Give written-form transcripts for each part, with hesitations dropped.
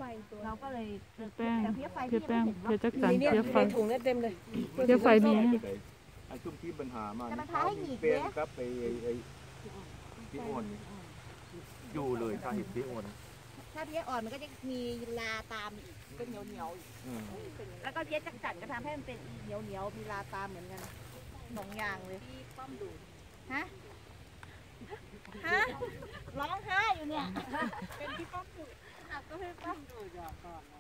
เราก็เลยแป้งแต่เพี้ยไฟเพี้ยแป้งไม่เพี้เห็ยนจักสันนี่เพี้ยไฟในถุงเต็มเลยเพี้ยไฟมีไอ้ช่วงที่ปัญหามาแต่มันพาให้หนีบเปลี่ยเด้นครับไปพี่โอนอยู่เลยถ้าเห็นพี่โอนถ้าเพี้ยอ่อนมันก็จะมีลาตามอีกเป็นเหนียวเหนียวอีกแล้วก็เพี้ยจักจั่นก็ทำให้มันเป็นเหนียวเหนียวมีลาตามเหมือนกันสองอย่างเลยฮะร้องไห้อยู่เนี่ยเป็นพี่ป้อมดูก็พี่ป้อมดูอย่าก่อน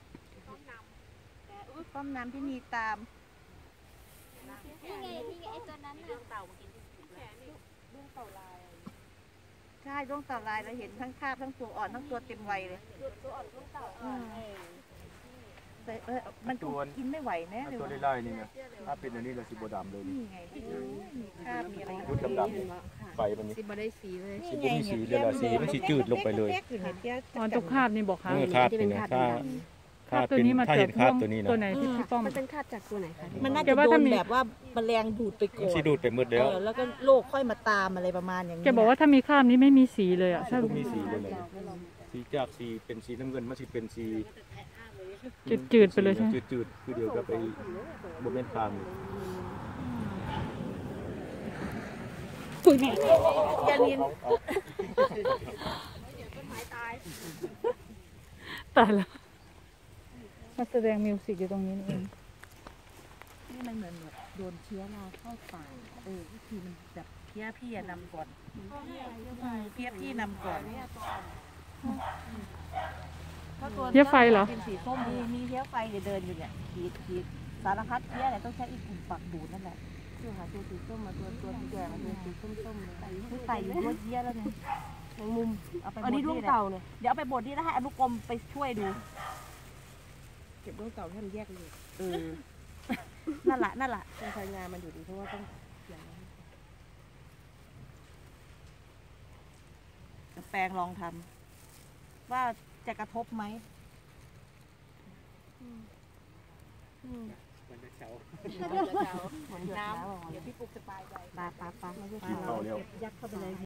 ป้อมน้ำที่มีตามนี่ไงไอ้ตัวนั้นน่ะใช่ด้วงเต่าลายเราเห็นทั้งคาบทั้งตัวอ่อนทั้งตัวเต็มวัยเลยตัวอ่อนด้วงเต่ามันกินไม่ไหวแน่เลยตัวไล่ๆนี่นะถ้าเป็นอันนี้เราสิบดำเลยนี่ไงคาบมีอะไรยุดดำๆไฟมันนี่สิบได้สีเลยสีบุ้งสีเดี๋ยวสีมันสีจืดลงไปเลยอ๋อตกคาบนี่บอกค่ะคาบนี่นะคาบตัวนี้มาถ้าจาเห็กนคาบตัวนี้นะตัวไหนที่พี่ป้อมมันเป็นคาบจากตัวไหนคะมันน่าจะโดนแบบว่าแมลงดูดไปก่อนสีดูดไปมืดแล้วแล้วก็โรคค่อยมาตามอะไรประมาณอย่างนี้แกบอกว่าถ้ามีคาบนี้ไม่มีสีเลยอ่ะใช่ลูกมีสีเลยสีจากสีเป็นสีน้ำเงินมันสิเป็นสีจืดๆไปเลยใช่ไหมจืดๆคือเดียวกับไปโมเมนต์คามยานินตายแล้วมาแสดงมิวสิกอยู่ตรงนี้เองนี่มันเหมือนแบบโดนเชื้อราเข้าปากวิธีมันแบบเพี้ยพี่นำก่อนเพี้ยพี่นำก่อนเพี้ยไฟเหรอเป็นสีส้มมีเพี้ยไฟเดินอยู่เนี่ยขีดสารพัดเพี้ยอะไรต้องใช้อีกกลุ่มปักดูดนั่นแหละตัวหาตัวสีส้มมาตัวสีแดงมาตัวสีส้มๆเลยไฟอยู่ตัวเพี้ยแล้วเนี่ยในมุมเอาไปบดนี่ดวงเต่าเนี่ยเดี๋ยวเอาไปบดนี่แล้วให้อนุกรมไปช่วยดูเก็บดวงเต่าให้มันแยกเลยนั่นแหละต้องใช้งานมันอยู่ดีเพราะว่าต้องแปลงลองทำว่าจะกระทบไหมน้ำเดี๋ยวพี่ปุ๊กจะตายใจปลายัดเข้าไปเลย